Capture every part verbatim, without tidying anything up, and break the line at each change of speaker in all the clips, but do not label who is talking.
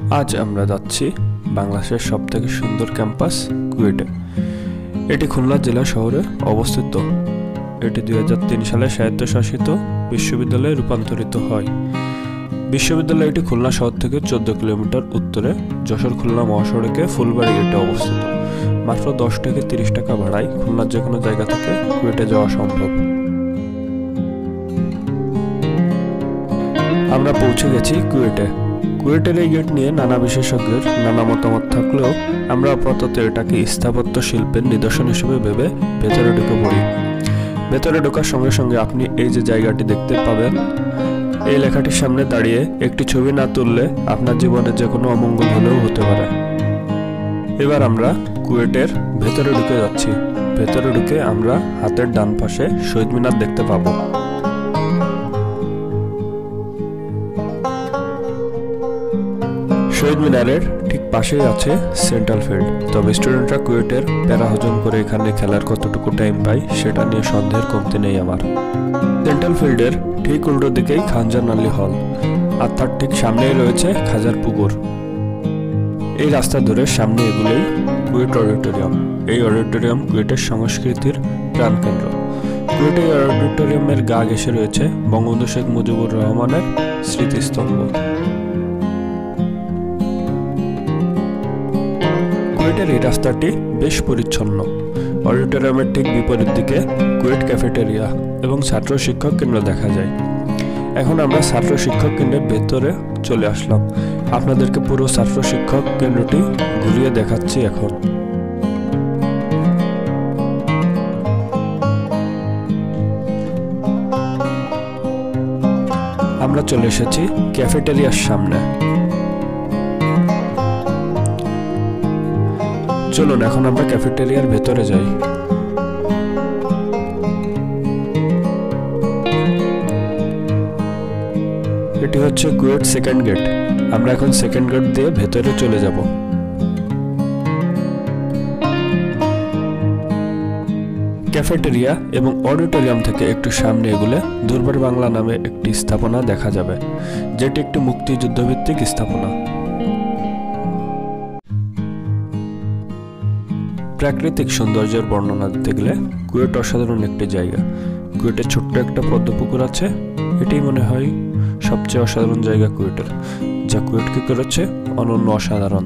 আজ আমরা যাচ্ছি বাংলাদেশের সবথেকে সুন্দর ক্যাম্পাস কুয়েটে। এটি খুলনা জেলা শহরে অবস্থিত। এটি দুই হাজার তিন সালে স্বায়ত্তশাসিত বিশ্ববিদ্যালয়ে রূপান্তরিত হয়। বিশ্ববিদ্যালয়টি খুলনা শহর থেকে চোদ্দ কিলোমিটার উত্তরে যশোর খুলনা মহাসড়কে ফুলবাড়ি গেটে অবস্থিত। মাত্র দশ থেকে তিরিশ টাকা ভাড়ায় খুলনার যে কোনো জায়গা থেকে কুয়েটে যাওয়া সম্ভব। আমরা পৌঁছে গেছি কুয়েটে। কুয়েটের এই গেট নিয়ে নানা বিশেষজ্ঞের নানা মতামত থাকলেও আমরা আপাতত এটাকে স্থাপত্য শিল্পের নিদর্শন হিসেবে ভেবে ভেতরে ঢুকে পড়ি। ভেতরে ঢোকার সঙ্গে সঙ্গে আপনি এই যে জায়গাটি দেখতে পাবেন, এই লেখাটির সামনে দাঁড়িয়ে একটি ছবি না তুললে আপনার জীবনে যে কোনো অমঙ্গল হলেও হতে পারে। এবার আমরা কুয়েটের ভেতরে ঢুকে যাচ্ছি। ভেতরে ঢুকে আমরা হাতের ডান পাশে শহীদ মিনার দেখতে পাবো। শহীদ মিনারের ঠিক পাশেই আছে সেন্ট্রাল ফিল্ড। তবে স্টুডেন্টরা কুয়েটের প্যারা হজম করে এখানে খেলার কতটুকু টাইম পায় সেটা নিয়ে সন্দেহের কমতি নেই আমার। সেন্ট্রাল ফিল্ডের ঠিক উল্টো দিকেই খানজান আলী হল, আর তার ঠিক সামনেই রয়েছে খাজার পুকুর। এই রাস্তা ধরে সামনে এগুলোই কুয়েট অডিটোরিয়াম। এই অডিটোরিয়াম কুয়েটের সংস্কৃতির প্রাণকেন্দ্র। কুয়েটের অডিটোরিয়ামের গা ঘেঁষে রয়েছে বঙ্গবন্ধু শেখ মুজিবুর রহমানের স্মৃতিস্তম্ভ। কুয়েটের এই রাস্তাটি বেশ পরিচ্ছন্ন। অডিটোরিয়ামের ঠিক বিপরীত দিকে কুয়েট ক্যাফেটেরিয়া এবং ছাত্র শিক্ষক কেন্দ্র দেখা যায়। এখন আমরা ছাত্র শিক্ষক কেন্দ্রের ভেতরে চলে আসলাম। আপনাদেরকে পুরো ছাত্র শিক্ষক কেন্দ্রটি ঘুরিয়ে দেখাচ্ছি এখন। আমরা চলে এসেছি ক্যাফেটেরিয়ার সামনে। চলুন এখন আমরা ক্যাফেটেরিয়ার ভেতরে যাই। এটি হচ্ছে কুয়েট সেকেন্ড গেট। আমরা এখন সেকেন্ড গেট দিয়ে ভেতরে চলে যাব। ক্যাফেটেরিয়া এবং অডিটোরিয়াম থেকে একটু সামনে এগুলে দুর্বার বাংলা নামে একটি স্থাপনা দেখা যাবে, যেটি একটি মুক্তিযুদ্ধভিত্তিক স্থাপনা। প্রাকৃতিক সৌন্দর্যের বর্ণনা দিতে গেলে কুয়েট অসাধারণ একটি জায়গা। কুয়েটের ছোট্ট একটা পদ্মপুকুর আছে। এটাই মনে হয় সবচেয়ে অসাধারণ জায়গা কুয়েটের, যা কুয়েটকে করেছে অনন্য অসাধারণ।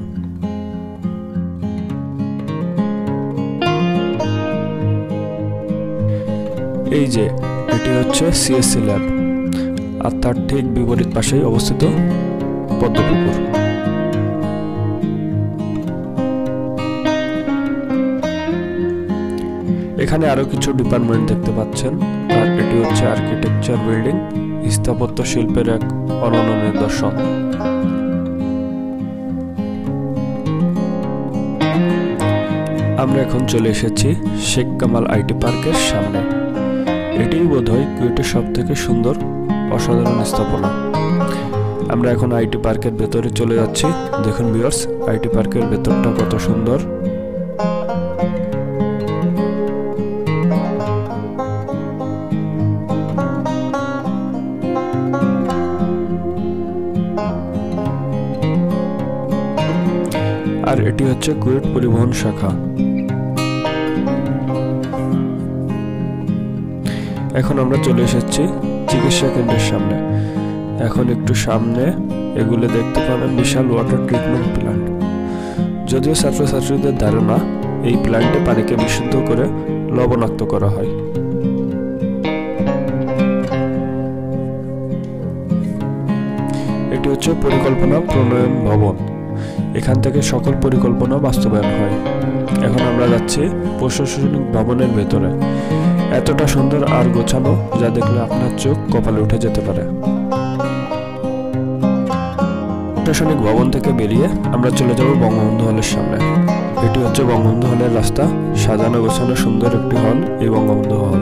এই যে এটি হচ্ছে সিএসসি ল্যাব, আর তার ঠিক বিপরীত পাশেই অবস্থিত পদ্মপুকুর। এখানে আরো কিছু ডিপার্টমেন্ট দেখতে পাচ্ছেন, আর এটি হচ্ছে আর্কিটেকচার বিল্ডিং, স্থাপত্য শিল্পের এক অনন্য নিদর্শন। আমরা এখন চলে এসেছি শেখ কামাল আইটি পার্কের সামনে। এটিই বোধহয় কুয়েটের সব থেকে সুন্দর অসাধারণ স্থাপনা। আমরা এখন আইটি পার্কের ভেতরে চলে যাচ্ছি। দেখুন ভিউয়ার্স, আইটি পার্কের ভেতরটা কত সুন্দর। আর এটি হচ্ছে কুয়েট পরিবহন শাখা। এখন আমরা চলে এসেছি চিকিৎসা কেন্দ্রের সামনে। এখন একটু সামনে এগুলো দেখতে পাবেন বিশাল ওয়াটার ট্রিটমেন্ট প্ল্যান্ট। যদিও ছাত্রছাত্রীদের ধারণা এই প্ল্যান্টে পানিকে বিশুদ্ধ করে লবণাক্ত করা হয়। এটি হচ্ছে পরিকল্পনা প্রণয়ন ভবন। এখান থেকে সকল পরিকল্পনা বাস্তবায়ন হয়। এখন আমরা যাচ্ছি প্রশাসনিক ভবনের ভেতরে। এতটা সুন্দর আর গোছানো যা দেখলে আপনার চোখ কপালে উঠে যেতে পারে। প্রশাসনিক ভবন থেকে বেরিয়ে আমরা চলে যাব বঙ্গবন্ধু হলের সামনে। এটি হচ্ছে বঙ্গবন্ধু হলের রাস্তা। সাজানো গোছানো সুন্দর একটি হল এই বঙ্গবন্ধু হল।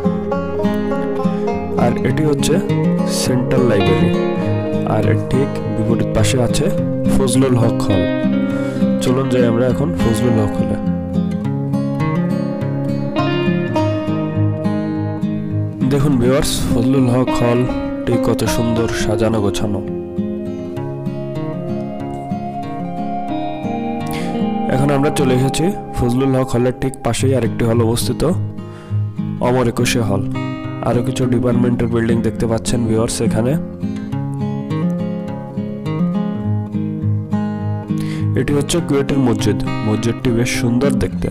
আর এটি হচ্ছে সেন্ট্রাল লাইব্রেরি, আর এর ঠিক বিপরীত পাশে আছে ফজলুল হক হল। চলুন যাই আমরা এখন ফজলুল হক হলে। দেখুন ভিউয়ার্স, ফজলুল হক হলটি কত সুন্দর সাজানো গোছানো। এখন আমরা চলে এসেছি ফজলুল হক হলের ঠিক পাশেই আরেকটি হল অবস্থিত, অমর একুশে হল। আরও কিছু ডিপার্টমেন্টের বিল্ডিং দেখতে পাচ্ছেন ভিউয়ার্স এখানে। এটি হচ্ছে কুয়েটের মসজিদ। মসজিদটি বেশ সুন্দর দেখতে।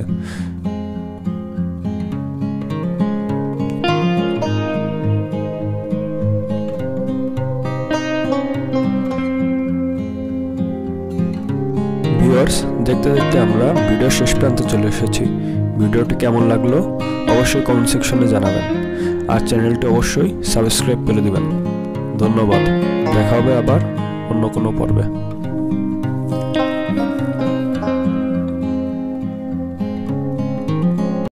ভিউয়ার্স, দেখতে দেখতে আমরা ভিডিও শেষ প্রান্তে চলে এসেছি। ভিডিওটি কেমন লাগলো অবশ্যই কমেন্ট সেকশনে জানাবেন, আর চ্যানেলটি অবশ্যই সাবস্ক্রাইব করে দিবেন। ধন্যবাদ। দেখা হবে আবার অন্য কোনো পর্বে।